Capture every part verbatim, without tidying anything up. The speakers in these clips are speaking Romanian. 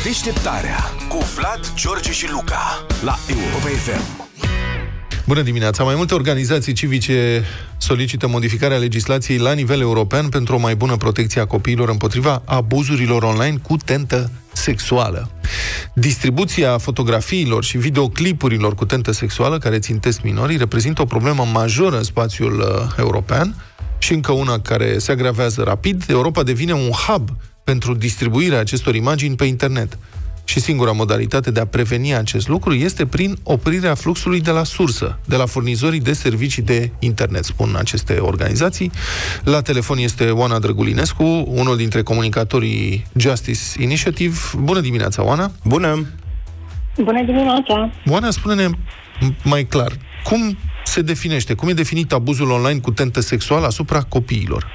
Deșteptarea cu Vlad, George și Luca la Europa F M. Bună dimineața! Mai multe organizații civice solicită modificarea legislației la nivel european pentru o mai bună protecție a copiilor împotriva abuzurilor online cu tentă sexuală. Distribuția fotografiilor și videoclipurilor cu tentă sexuală care țintesc minorii reprezintă o problemă majoră în spațiul uh, european și încă una care se agravează rapid. Europa devine un hub pentru distribuirea acestor imagini pe internet. Și singura modalitate de a preveni acest lucru este prin oprirea fluxului de la sursă, de la furnizorii de servicii de internet, spun aceste organizații. La telefon este Oana Drăgulinescu, unul dintre comunicatorii Justice Initiative. Bună dimineața, Oana! Bună! Bună dimineața! Oana, spune-ne mai clar, cum se definește, cum e definit abuzul online cu tentă sexuală asupra copiilor?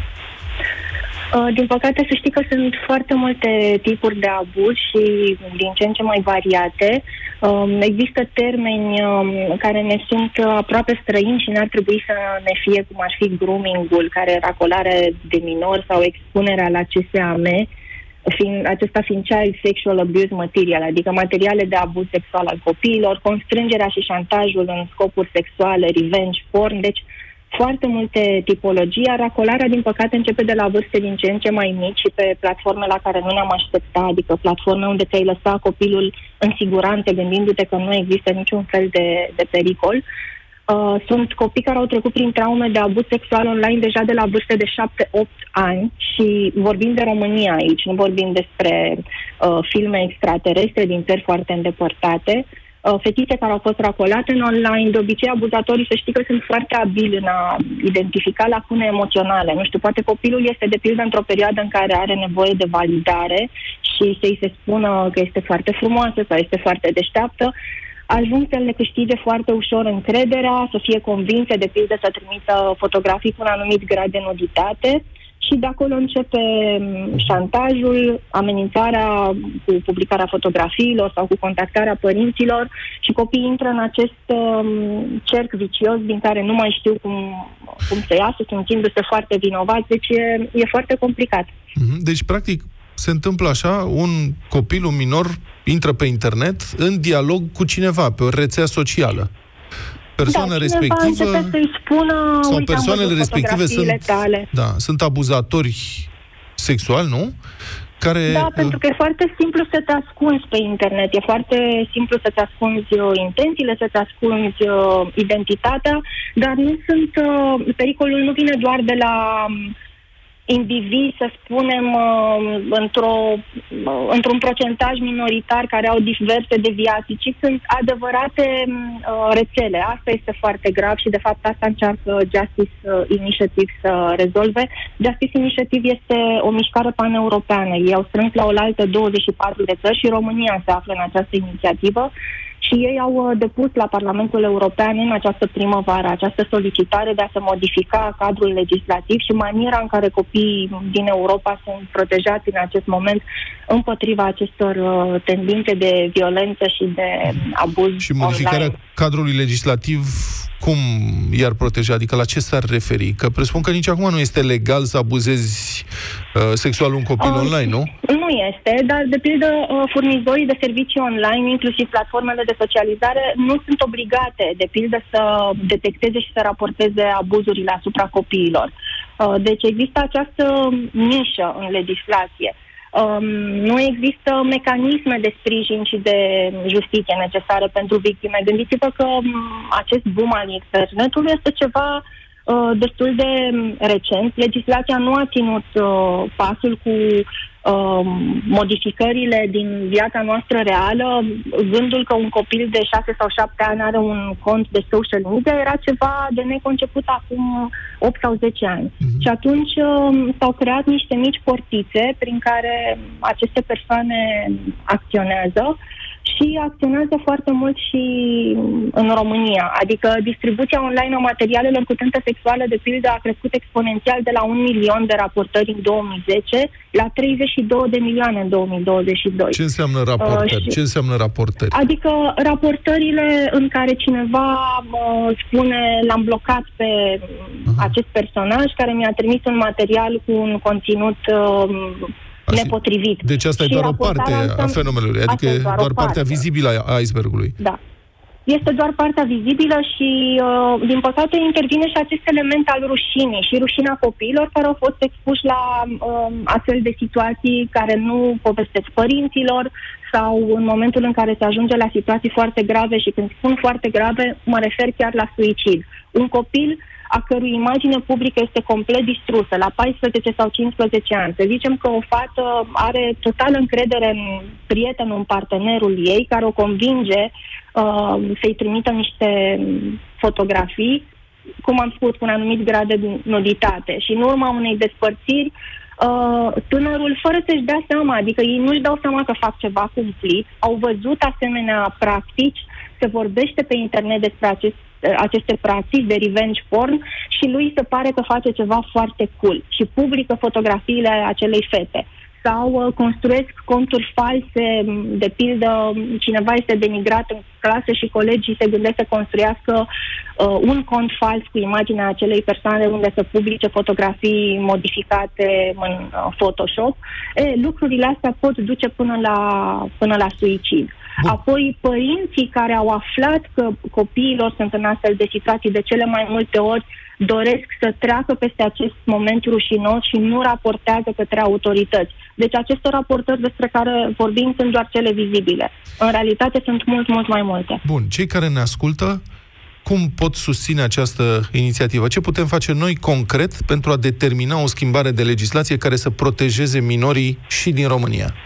Din păcate, să știi că sunt foarte multe tipuri de abuz și din ce în ce mai variate. Există termeni care ne sunt aproape străini și n-ar trebui să ne fie, cum ar fi grooming-ul, care e racolare de minori sau expunerea la C S A M, fiind, acesta fiind Child Sexual Abuse Material, adică materiale de abuz sexual al copiilor, constrângerea și șantajul în scopuri sexuale, revenge porn, deci foarte multe tipologii, iar racolarea, din păcate, începe de la vârste din ce în ce mai mici și pe platforme la care nu ne-am așteptat, adică platforme unde te-ai lăsa copilul în siguranță, gândindu-te că nu există niciun fel de, de pericol. Uh, sunt copii care au trecut prin traume de abuz sexual online deja de la vârste de șapte opt ani și vorbim de România aici, nu vorbim despre uh, filme extraterestre din țări foarte îndepărtate. Fetițe care au fost racolate în online, de obicei abuzatorii, să știi că sunt foarte abili în a identifica lacune emoționale. Nu știu, poate copilul este de pildă într-o perioadă în care are nevoie de validare și să-i se spună că este foarte frumoasă sau este foarte deșteaptă, ajung să le câștige foarte ușor încrederea, să fie convinse, de pildă, să trimită fotografii cu un anumit grad de nuditate. Și de acolo începe șantajul, amenințarea cu publicarea fotografiilor sau cu contactarea părinților și copiii intră în acest um, cerc vicios din care nu mai știu cum, cum să iasă, simțindu-se foarte vinovați, deci e, e foarte complicat. Deci, practic, se întâmplă așa, un copil, un minor, intră pe internet în dialog cu cineva, pe o rețea socială. Persoana da, respectivă să-i spună, sau persoanele respective sunt, tale. Da, sunt abuzatori sexuali, nu? Care, da, pentru că e foarte simplu să te ascunzi pe internet, e foarte simplu să-ți ascunzi uh, intențiile, să-ți ascunzi uh, identitatea, dar nu sunt, uh, pericolul nu vine doar de la um, indivizi, să spunem, uh, într-o, uh, într-un procentaj minoritar care au diverse deviații, ci sunt adevărate uh, rețele. Asta este foarte grav și, de fapt, asta încearcă Justice Initiative să rezolve. Justice Initiative este o mișcare paneuropeană. Ei au strâns la oaltă douăzeci și patru de țări și România se află în această inițiativă. Și ei au depus la Parlamentul European în această primăvară această solicitare de a se modifica cadrul legislativ și maniera în care copiii din Europa sunt protejați în acest moment împotriva acestor uh, tendințe de violență și de abuz și modificarea online. Cadrului legislativ, cum i-ar proteja? Adică la ce s-ar referi? Că presupun că nici acum nu este legal să abuzezi uh, sexual un copil uh, online, nu? Nu este, dar, de pildă, uh, furnizorii de servicii online, inclusiv platformele de socializare, nu sunt obligate, de pildă, să detecteze și să raporteze abuzurile asupra copiilor. Uh, deci există această nișă în legislație. Um, nu există mecanisme de sprijin și de justiție necesare pentru victime. Gândiți-vă că um, acest boom al internetului este ceva uh, destul de recent. Legislația nu a ținut uh, pasul cu uh, modificările din viața noastră reală. Gândul că un copil de șase sau șapte ani are un cont de social media era ceva de neconceput acum opt sau zece ani. Mm-hmm. Și atunci uh, s-au creat niște mici portițe prin care aceste persoane acționează și acționează foarte mult și în România. Adică distribuția online a materialelor cu tentă sexuală, de pildă, a crescut exponențial de la un milion de raportări în două mii zece la treizeci și două de milioane în două mii douăzeci și doi. Ce înseamnă raportări? Uh, și... Ce înseamnă raportări? Adică raportările în care cineva uh, spune, l-am blocat pe uh-huh. acest personaj care mi-a trimis un material cu un conținut uh, nepotrivit. Deci asta e doar o parte a fenomenului, adică e doar, doar partea vizibilă a icebergului. Da. Este doar partea vizibilă și, uh, din păcate, intervine și acest element al rușinii și rușinea copiilor care au fost expuși la uh, astfel de situații care nu povestesc părinților sau în momentul în care se ajunge la situații foarte grave, și când spun foarte grave, mă refer chiar la suicid. Un copil a cărui imagine publică este complet distrusă, la paisprezece sau cincisprezece ani. Să zicem că o fată are totală încredere în prietenul, în partenerul ei, care o convinge uh, să-i trimită niște fotografii, cum am spus, cu un anumit grad de nuditate. Și în urma unei despărțiri, uh, tânărul, fără să-și dea seama, adică ei nu-și dau seama că fac ceva cumplit, au văzut asemenea practici, se vorbește pe internet despre acest aceste practici de revenge porn și lui se pare că face ceva foarte cool și publică fotografiile acelei fete. Sau uh, construiesc conturi false, de pildă cineva este denigrat în clasă și colegii se gândesc să construiască uh, un cont fals cu imaginea acelei persoane unde să publice fotografii modificate în uh, Photoshop. E, lucrurile astea pot duce până la, până la suicid. Bun. Apoi, părinții care au aflat că copiilor sunt în astfel de situații, de cele mai multe ori doresc să treacă peste acest moment rușinos și nu raportează către autorități. Deci aceste raportări despre care vorbim sunt doar cele vizibile. În realitate sunt mult, mult mai multe. Bun, cei care ne ascultă, cum pot susține această inițiativă? Ce putem face noi concret pentru a determina o schimbare de legislație care să protejeze minorii și din România?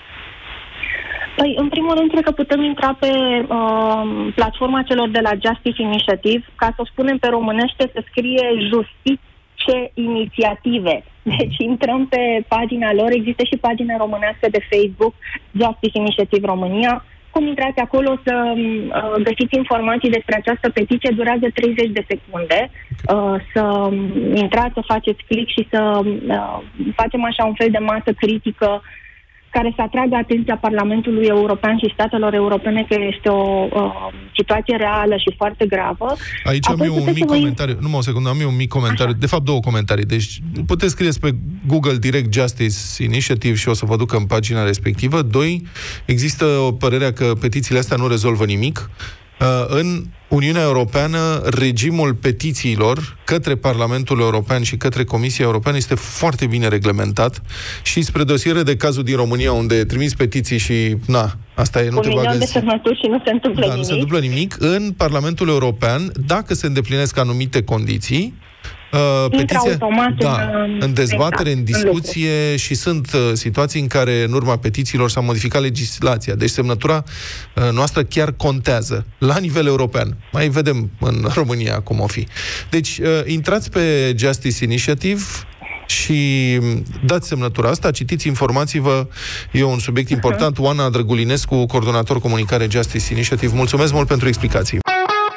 Păi, în primul rând, cred că putem intra pe uh, platforma celor de la Justice Initiative, ca să o spunem pe românește, se scrie Justiție Inițiative. Deci intrăm pe pagina lor, există și pagina românească de Facebook, Justice Initiative România. Cum intrați acolo să uh, găsiți informații despre această petiție, durează treizeci de secunde. Uh, să intrați, să faceți click și să uh, facem așa un fel de masă critică care să atragă atenția Parlamentului European și statelor europene că este o uh, situație reală și foarte gravă. Aici Apoi am eu un mic comentariu. Voi... Numai o secundă, am eu un mic comentariu. Așa. De fapt, două comentarii. Deci, puteți scrieți pe Google direct Justice Initiative și o să vă ducă în pagina respectivă. Doi, există o părere că petițiile astea nu rezolvă nimic. În Uniunea Europeană, regimul petițiilor către Parlamentul European și către Comisia Europeană este foarte bine reglementat și spre deosebire de cazul din România, unde trimis petiții și, na, asta e, nu te bagă... de semnături și nu se întâmplă da, nimic. nu se întâmplă nimic. În Parlamentul European, dacă se îndeplinesc anumite condiții, Uh, petiția, da, în, în dezbatere, exact, în discuție în și sunt uh, situații în care în urma petițiilor s-a modificat legislația. Deci semnătura uh, noastră chiar contează la nivel european. Mai vedem în România cum o fi. Deci uh, intrați pe Justice Initiative și dați semnătura asta, citiți, informați-vă, e un subiect important. Oana Drăgulinescu, coordonator comunicare Justice Initiative. Mulțumesc mult pentru explicații.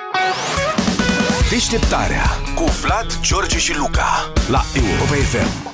Deșteptarea cu Vlad, George și Luca la Europa F M.